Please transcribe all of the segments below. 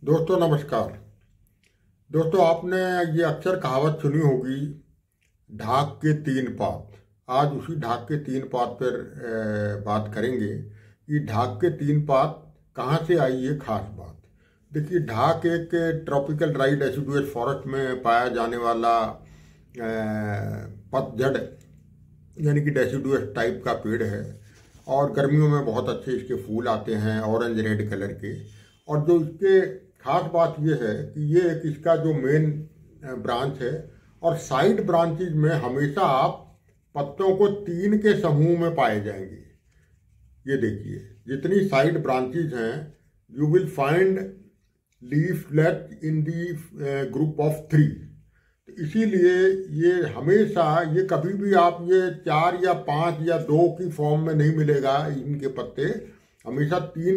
दोस्तों नमस्कार। दोस्तों आपने ये अक्सर कहावत सुनी होगी, ढाक के तीन पात। आज उसी ढाक के तीन पात पर बात करेंगे कि ढाक के तीन पात कहाँ से आई, ये खास बात। देखिए, ढाक एक ट्रॉपिकल ड्राई डेसिडुअस फॉरेस्ट में पाया जाने वाला पतझड़ यानी कि डेसिडुअस टाइप का पेड़ है और गर्मियों में बहुत अच्छे इसके फूल आते हैं, ऑरेंज रेड कलर के। और जो इसके खास बात यह है कि ये एक इसका जो मेन ब्रांच है और साइड ब्रांचेज में हमेशा आप पत्तों को तीन के समूह में पाए जाएंगे। ये देखिए, जितनी साइड ब्रांचेज हैं you will find leaflet in the group of 3। तो इसीलिए ये हमेशा, ये कभी भी आप ये 4 या 5 या 2 की फॉर्म में नहीं मिलेगा। इनके पत्ते हमेशा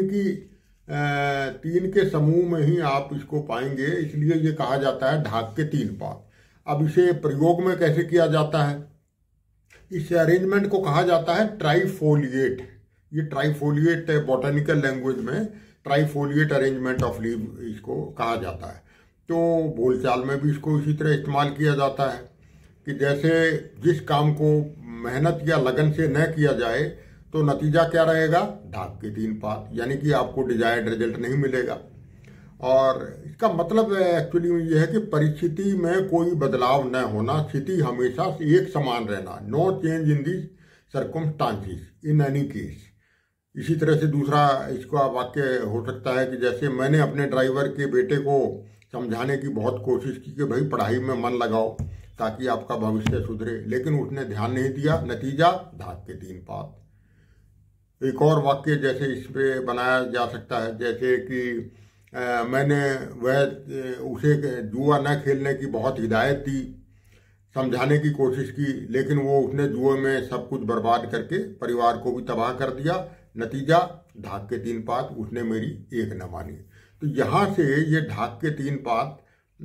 तीन के समूह में ही आप इसको पाएंगे, इसलिए ये कहा जाता है ढाक के तीन पात। अब इसे प्रयोग में कैसे किया जाता है, इस अरेंजमेंट को कहा जाता है ट्राइफोलिएट। ये ट्राइफोलिएट बॉटनिकल लैंग्वेज में ट्राइफोलिएट अरेंजमेंट ऑफ लीव इसको कहा जाता है। तो बोलचाल में भी इसको इसी तरह इस्तेमाल किया जाता है कि जैसे जिस काम को मेहनत या लगन से न किया जाए तो नतीजा क्या रहेगा, ढाक के तीन पात, यानी कि आपको डिजायर्ड रिजल्ट नहीं मिलेगा। और इसका मतलब एक्चुअली ये है कि परिस्थिति में कोई बदलाव न होना, स्थिति हमेशा एक समान रहना, no change in the circumstances in any case. इसी तरह से दूसरा इसका वाक्य हो सकता है कि जैसे मैंने अपने ड्राइवर के बेटे को समझाने की बहुत कोशिश की कि भाई पढ़ाई में मन लगाओ ताकि आपका भविष्य सुधरे, लेकिन उसने ध्यान नहीं दिया, नतीजा ढाक के तीन पात। एक और वाक्य जैसे इस पे बनाया जा सकता है, जैसे कि मैंने उसे जुआ न खेलने की बहुत हिदायत दी, समझाने की कोशिश की, लेकिन वो उसने जुए में सब कुछ बर्बाद करके परिवार को भी तबाह कर दिया, नतीजा ढाक के तीन पात, उसने मेरी एक न मानी। तो यहाँ से ये ढाक के तीन पात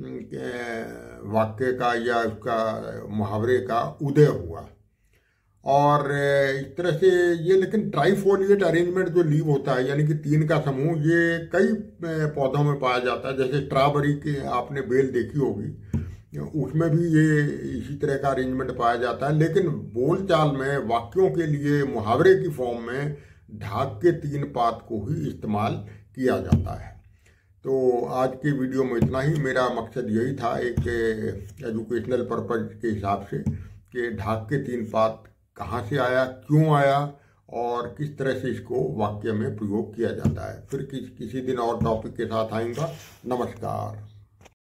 वाक्य का या उसका मुहावरे का उदय हुआ। और इस तरह से ये, लेकिन ट्राइफोलिएट अरेंजमेंट जो लीव होता है यानी कि तीन का समूह, ये कई पौधों में पाया जाता है। जैसे स्ट्रॉबेरी की आपने बेल देखी होगी, उसमें भी ये इसी तरह का अरेंजमेंट पाया जाता है। लेकिन बोलचाल में वाक्यों के लिए मुहावरे की फॉर्म में ढाक के तीन पात को ही इस्तेमाल किया जाता है। तो आज के वीडियो में इतना ही। मेरा मकसद यही था, एक एजुकेशनल पर्पज के हिसाब से, कि ढाक के तीन पात कहाँ से आया, क्यों आया और किस तरह से इसको वाक्य में प्रयोग किया जाता है। फिर किसी दिन और टॉपिक के साथ आएंगे। नमस्कार।